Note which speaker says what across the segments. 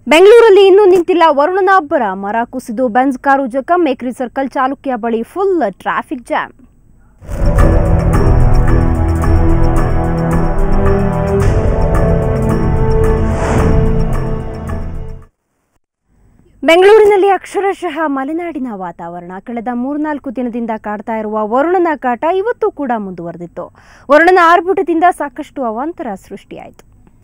Speaker 1: ಬೆಂಗಳೂರಲ್ಲಿ ಇನ್ನೂ ನಿಂತಿಲ್ಲ ವರುಣನ ಅಬ್ಬರ. ಮರ ಕುಸಿದು ಬೆಂಜ್ ಕಾರು ಜಖಂ. ಮೇಕ್ರಿ ಸರ್ಕಲ್ ಚಾಲುಕ್ಯ ಬಳಿ ಫುಲ್ ಟ್ರಾಫಿಕ್ ಜಾಮ್. ಬೆಂಗಳೂರಿನಲ್ಲಿ ಅಕ್ಷರಶಃ ಮಲೆನಾಡಿನ ವಾತಾವರಣ. ಕಳೆದ 3-4 ದಿನದಿಂದ ಕಾಡ್ತಾ ಇರುವ ವರುಣನ ಕಾಟ ಇವತ್ತು ಕೂಡ ಮುಂದುವರೆದಿತ್ತು. ವರುಣನ ಆರ್ಭಟದಿಂದ ಸಾಕಷ್ಟು ಅವಾಂತರ ಸೃಷ್ಟಿಯಾಯಿತು.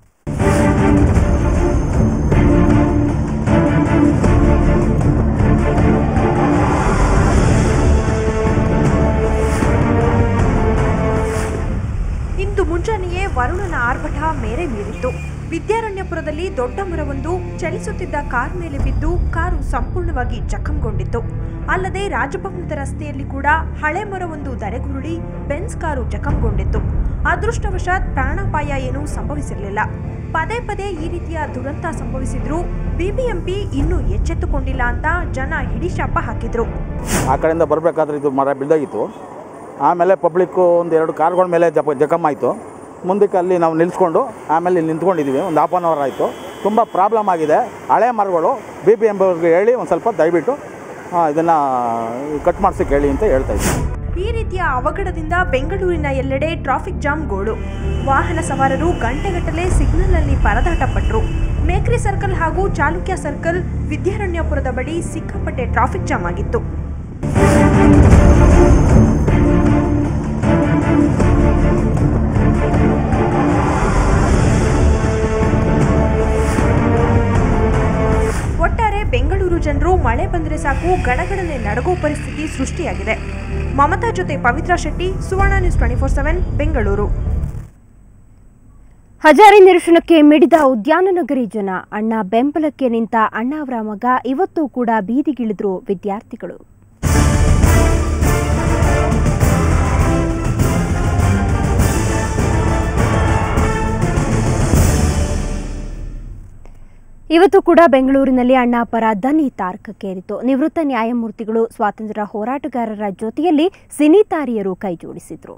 Speaker 2: ಇಂದು ಮುಂಜಾನೆಯೇ ವರುಣನ ಆರ್ಭಟ ಮೇರೆ ಮೀರಿತ್ತು. ವಿದ್ಯಾರಣ್ಯಪುರದಲ್ಲಿ ದೊಡ್ಡ ಮರವೊಂದು ಚಲಿಸುತ್ತಿದ್ದ ಕಾರ್ ಮೇಲೆ ಬಿದ್ದು ಕಾರು ಸಂಪೂರ್ಣವಾಗಿ ಜಖಂಗೊಂಡಿತ್ತು. ಅಲ್ಲದೆ ರಾಜಭವನದ ರಸ್ತೆಯಲ್ಲಿ ಕೂಡ ಹಳೆ ಮರವೊಂದು ಧರೆಗುರುಳಿ ಬೆಂಜ್ ಕಾರು ಜಖಂಗೊಂಡಿತ್ತು. ಅದೃಷ್ಟವಶಾತ್ ಪ್ರಾಣಾಪಾಯ ಏನೂ ಸಂಭವಿಸಿರಲಿಲ್ಲ. ಪದೇ ಪದೇ ಈ ರೀತಿಯ ದುರಂತ ಸಂಭವಿಸಿದ್ರು ಬಿಬಿಎಂಪಿ ಇನ್ನೂ ಎಚ್ಚೆತ್ತುಕೊಂಡಿಲ್ಲ ಅಂತ ಜನ ಹಿಡಿಶಾಪ ಹಾಕಿದ್ರು.
Speaker 3: ಆ ಕಡೆಯಿಂದ ಬರಬೇಕಾದ್ರೆ ಇದು ಮರ ಬಿದ್ದೋಗಿತ್ತು. ಆಮೇಲೆ ಪಬ್ಲಿಕ್ಕು ಒಂದು 2 ಕಾರ್ಗಳ ಮೇಲೆ ಜಖಮ್ ಆಯಿತು. ಮುಂದಕ್ಕೆ ಅಲ್ಲಿ ನಾವು ನಿಲ್ಲಿಸ್ಕೊಂಡು ಆಮೇಲೆ ಇಲ್ಲಿ ನಿಂತ್ಕೊಂಡಿದ್ದೀವಿ. ಒಂದು ಹಾಫ್ ಆನ್ ಅವರ್ ಆಯಿತು. ತುಂಬ ಪ್ರಾಬ್ಲಮ್ ಆಗಿದೆ. ಹಳೆ ಮರಗಳು BBMP ಅವ್ರಿಗೆ ಹೇಳಿ ಒಂದು ಸ್ವಲ್ಪ ದಯವಿಟ್ಟು ಇದನ್ನು ಕಟ್ ಮಾಡಿಸೋಕೆ ಹೇಳಿ ಅಂತ ಹೇಳ್ತಾ ಇದ್ದೀವಿ.
Speaker 2: ಈ ರೀತಿಯ ಅವಘಡದಿಂದ ಬೆಂಗಳೂರಿನ ಎಲ್ಲೆಡೆ ಟ್ರಾಫಿಕ್ ಜಾಮ್ ಗೋಳು. ವಾಹನ ಸವಾರರು ಗಂಟೆಗಟ್ಟಲೆ ಸಿಗ್ನಲ್ನಲ್ಲಿ ಪರದಾಟ ಪಟ್ಟರು. ಮೇಕ್ರಿ ಸರ್ಕಲ್ ಹಾಗೂ ಚಾಲುಕ್ಯ ಸರ್ಕಲ್, ವಿದ್ಯಾರಣ್ಯಪುರದ ಬಳಿ ಸಿಕ್ಕಾಪಟ್ಟೆ ಟ್ರಾಫಿಕ್ ಜಾಮ್ ಆಗಿತ್ತು. ಒಟ್ಟಾರೆ ಬೆಂಗಳೂರು ಜನರು ಮಳೆ ಬಂದರೆ ಸಾಕು ಗಡಗಡನೆ ನಡಗೋ ಪರಿಸ್ಥಿತಿ ಸೃಷ್ಟಿಯಾಗಿದೆ. ಮಮತಾ ಜೊತೆ ಪವಿತ್ರ ಶೆಟ್ಟಿ, ಸುವರ್ಣ ನ್ಯೂಸ್ 24/7 ಬೆಂಗಳೂರು.
Speaker 1: ಹಜಾರಿ ನಿರಶನಕ್ಕೆ ಮಿಡಿದ ಉದ್ಯಾನನಗರಿ ಜನ. ಅಣ್ಣ ಬೆಂಬಲಕ್ಕೆ ನಿಂತ ಅಣ್ಣ ಅವರ ಮಗ ಇವತ್ತು ಕೂಡ ಬೀದಿಗಿಳಿದ್ರು ವಿದ್ಯಾರ್ಥಿಗಳು. ಇವತ್ತು ಕೂಡ ಬೆಂಗಳೂರಿನಲ್ಲಿ ಅಣ್ಣ ಪರ ದನಿ ತಾರಕಕ್ಕೇರಿತು. ನಿವೃತ್ತ ನ್ಯಾಯಮೂರ್ತಿಗಳು ಸ್ವಾತಂತ್ರ್ಯ ಹೋರಾಟಗಾರರ ಜೊತೆಯಲ್ಲಿ ಸಿನಿ ತಾರೆಯರು ಕೈಜೋಡಿಸಿದ್ರು.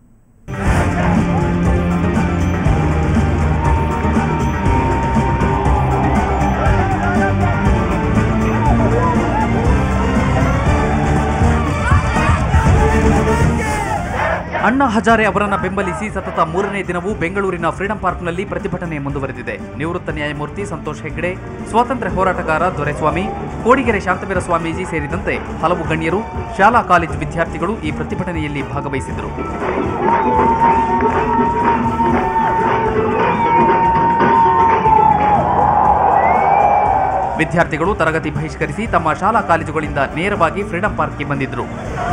Speaker 4: ಅಣ್ಣಾ ಹಜಾರೆ ಅವರನ್ನು ಬೆಂಬಲಿಸಿ ಸತತ 3ನೇ ದಿನವೂ ಬೆಂಗಳೂರಿನ ಫ್ರೀಡಂ ಪಾರ್ಕ್ನಲ್ಲಿ ಪ್ರತಿಭಟನೆ ಮುಂದುವರೆದಿದೆ. ನಿವೃತ್ತ ನ್ಯಾಯಮೂರ್ತಿ ಸಂತೋಷ್ ಹೆಗ್ಡೆ, ಸ್ವಾತಂತ್ರ್ಯ ಹೋರಾಟಗಾರ ದೊರೆಸ್ವಾಮಿ, ಕೋಡಿಗೆರೆ ಶಾಂತವೀರ ಸ್ವಾಮೀಜಿ ಸೇರಿದಂತೆ ಹಲವು ಗಣ್ಯರು, ಶಾಲಾ ಕಾಲೇಜು ವಿದ್ಯಾರ್ಥಿಗಳು ಈ ಪ್ರತಿಭಟನೆಯಲ್ಲಿ ಭಾಗವಹಿಸಿದರು. ವಿದ್ಯಾರ್ಥಿಗಳು ತರಗತಿ ಬಹಿಷ್ಕರಿಸಿ ತಮ್ಮ ಶಾಲಾ ಕಾಲೇಜುಗಳಿಂದ ನೇರವಾಗಿ ಫ್ರೀಡಂ ಪಾರ್ಕ್ಗೆ ಬಂದಿದ್ದರು.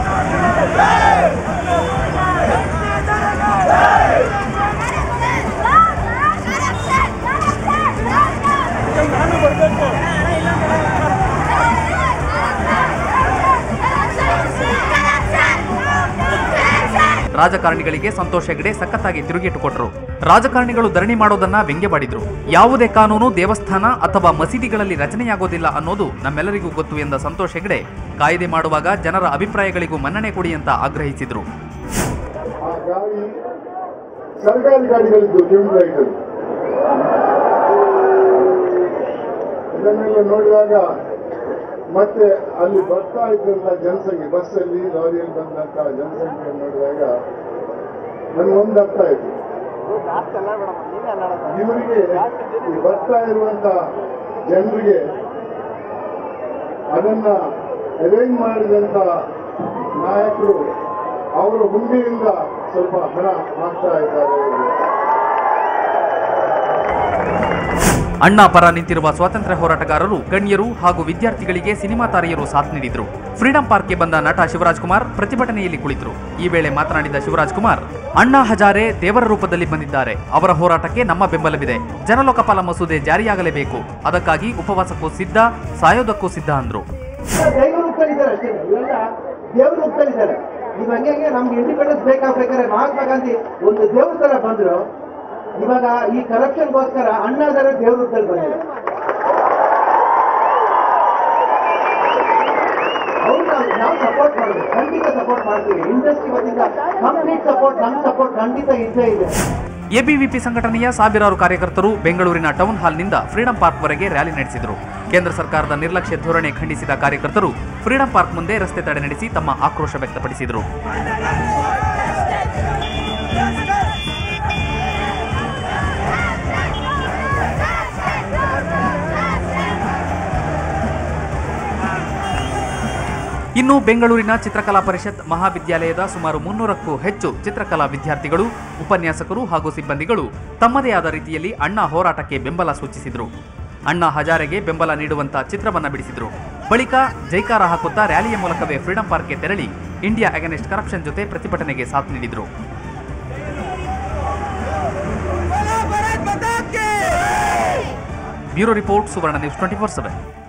Speaker 4: ರಾಜಕಾರಣಿಗಳಿಗೆ ಸಂತೋಷ್ ಹೆಗ್ಡೆ ಸಖತ್ತಾಗಿ ತಿರುಗೇಟು ಕೊಟ್ಟರು. ರಾಜಕಾರಣಿಗಳು ಧರಣಿ ಮಾಡೋದನ್ನ ವ್ಯಂಗ್ಯವಾಡಿದ್ರು. ಯಾವುದೇ ಕಾನೂನು ದೇವಸ್ಥಾನ ಅಥವಾ ಮಸೀದಿಗಳಲ್ಲಿ ರಚನೆಯಾಗೋದಿಲ್ಲ ಅನ್ನೋದು ನಮ್ಮೆಲ್ಲರಿಗೂ ಗೊತ್ತು ಎಂದ ಸಂತೋಷ್ ಹೆಗ್ಡೆ ಕಾಯ್ದೆ ಮಾಡುವಾಗ ಜನರ ಅಭಿಪ್ರಾಯಗಳಿಗೂ ಮನ್ನಣೆ ಕೊಡಿ ಅಂತ ಆಗ್ರಹಿಸಿದ್ರು.
Speaker 5: ಸರ್ಕಾರಿ ಗಾಡಿಗಳಿದ್ದು ಇದನ್ನೆಲ್ಲ ನೋಡಿದಾಗ ಮತ್ತೆ ಅಲ್ಲಿ ಬರ್ತಾ ಇದ್ದಂತ ಜನಸಂಖ್ಯೆ, ಬಸ್ಸಲ್ಲಿ ಲಾರಿಯಲ್ಲಿ ಬಂದಂತ ಜನಸಂಖ್ಯೆ ನೋಡಿದಾಗ ನನಗೊಂದು ಅರ್ಥ ಆಯ್ತು. ಇವರಿಗೆ ಬರ್ತಾ ಇರುವಂತ ಜನರಿಗೆ ಅದನ್ನ ಅರೇಂಜ್ ಮಾಡಿದಂತ ನಾಯಕರು ಅವರ ಹುಂಡಿಯಿಂದ ಸ್ವಲ್ಪ ಹಣ ಹಾಕ್ತಾ ಇದ್ದಾರೆ.
Speaker 4: ಅಣ್ಣಾ ಪರ ನಿಂತಿರುವ ಸ್ವಾತಂತ್ರ್ಯ ಹೋರಾಟಗಾರರು, ಗಣ್ಯರು ಹಾಗೂ ವಿದ್ಯಾರ್ಥಿಗಳಿಗೆ ಸಿನಿಮಾ ತಾರೆಯರು ಸಾಥ್ ನೀಡಿದ್ರು. ಫ್ರೀಡಂ ಪಾರ್ಕ್ಗೆ ಬಂದ ನಟ ಶಿವರಾಜ್ ಕುಮಾರ್ ಪ್ರತಿಭಟನೆಯಲ್ಲಿ ಕುಳಿತರು. ಈ ವೇಳೆ ಮಾತನಾಡಿದ ಶಿವರಾಜ್ ಕುಮಾರ್, ಅಣ್ಣಾ ಹಜಾರೆ ದೇವರ ರೂಪದಲ್ಲಿ ಬಂದಿದ್ದಾರೆ. ಅವರ ಹೋರಾಟಕ್ಕೆ ನಮ್ಮ ಬೆಂಬಲವಿದೆ. ಜನಲೋಕಪಾಲ ಮಸೂದೆ ಜಾರಿಯಾಗಲೇಬೇಕು. ಅದಕ್ಕಾಗಿ ಉಪವಾಸಕ್ಕೂ ಸಿದ್ಧ, ಸಾಯೋದಕ್ಕೂ ಸಿದ್ಧ ಅಂದ್ರು.
Speaker 6: ನಮ್ಗೆ ಇಂಡಿಪೆಂಡೆನ್ಸ್ ಬೇಕಾಗ್ಬೇಕಾದ್ರೆ ಮಹಾತ್ಮ ಗಾಂಧಿ ಒಂದು ದೇವ್ರ ತರ ಬಂದ್ರು. ಇವಾಗ ಈ ಕರಪ್ಷನ್ಗೋಸ್ಕರ ಅಣ್ಣಾದರ ದೇವ್ರ ರೂಪದಲ್ಲಿ ಬಂದಿದೆ. ಅವ್ರು ನಾವು ಸಪೋರ್ಟ್ ಮಾಡ್ತೀವಿ, ಖಂಡಿತ ಸಪೋರ್ಟ್ ಮಾಡ್ತೀವಿ. ಇಂಡಸ್ಟ್ರಿ ವತಿಯಿಂದ ಕಂಪ್ಲೀಟ್ ಸಪೋರ್ಟ್, ನಮ್ಮ ಸಪೋರ್ಟ್ ಖಂಡಿತ ಇದ್ದೇ ಇದೆ.
Speaker 4: ಎಬಿವಿಪಿ ಸಂಘಟನೆಯ ಸಾವಿರಾರು ಕಾರ್ಯಕರ್ತರು ಬೆಂಗಳೂರಿನ ಟೌನ್ ಹಾಲ್ನಿಂದ ಫ್ರೀಡಂ ಪಾರ್ಕ್ವರೆಗೆ ರ್ಯಾಲಿ ನಡೆಸಿದರು. ಕೇಂದ್ರ ಸರ್ಕಾರದ ನಿರ್ಲಕ್ಷ್ಯ ಧೋರಣೆ ಖಂಡಿಸಿದ ಕಾರ್ಯಕರ್ತರು ಫ್ರೀಡಂ ಪಾರ್ಕ್ ಮುಂದೆ ರಸ್ತೆ ತಡೆ ನಡೆಸಿ ತಮ್ಮ ಆಕ್ರೋಶ ವ್ಯಕ್ತಪಡಿಸಿದರು. ಇನ್ನು ಬೆಂಗಳೂರಿನ ಚಿತ್ರಕಲಾ ಪರಿಷತ್ ಮಹಾವಿದ್ಯಾಲಯದ ಸುಮಾರು 300ಕ್ಕೂ ಹೆಚ್ಚು ಚಿತ್ರಕಲಾ ವಿದ್ಯಾರ್ಥಿಗಳು, ಉಪನ್ಯಾಸಕರು ಹಾಗೂ ಸಿಬ್ಬಂದಿಗಳು ತಮ್ಮದೇ ಆದ ರೀತಿಯಲ್ಲಿ ಅಣ್ಣಾ ಹೋರಾಟಕ್ಕೆ ಬೆಂಬಲ ಸೂಚಿಸಿದರು. ಅಣ್ಣಾ ಹಜಾರೆಗೆ ಬೆಂಬಲ ನೀಡುವಂತ ಚಿತ್ರವನ್ನ ಬಿಡಿಸಿದರು. ಬಳಿಕ ಜೈಕಾರ ಹಾಕುತ್ತಾ ರ್ಯಾಲಿಯ ಮೂಲಕವೇ ಫ್ರೀಡಂ ಪಾರ್ಕ್ಗೆ ತೆರಳಿ ಇಂಡಿಯಾ ಅಗೇನೆಸ್ಟ್ ಕರಪ್ಷನ್ ಜೊತೆ ಪ್ರತಿಭಟನೆಗೆ ಸಾಥ್ ನೀಡಿದರು. Bureau report, Suvarna news 24/7.